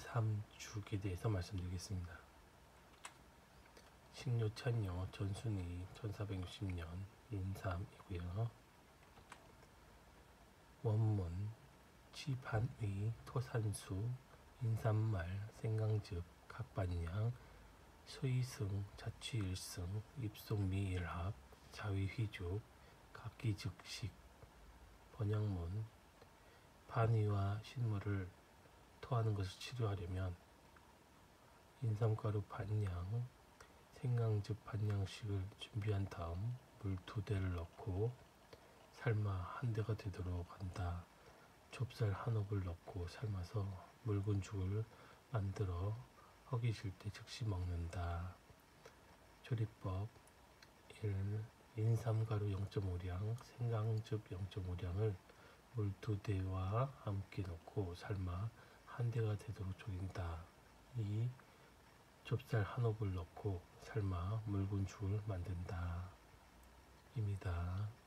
인삼죽에 대해서 말씀드리겠습니다. 식료천요 전순위 1460년 인삼이고요. 원문 지반의 토산수 인삼말 생강즙 각반량 서이승 자취일승 입속미일합 자위휘죽 각기즉식. 번역문 반의와 신물을 토하는 것을 치료하려면 인삼가루 반량 생강즙 반량씩을 준비한 다음 물 2대를 넣고 삶아 한 대가 되도록 한다. 좁쌀 한 홉을 넣고 삶아서 묽은 죽을 만들어 허기질 때 즉시 먹는다. 조리법 1. 인삼가루 0.5량, 생강즙 0.5량을 물 2대와 함께 넣고 삶아 한 대가 되도록 졸인다. 2. 좁쌀 한 홉을 넣고 삶아 묽은 죽을 만든다. 입니다.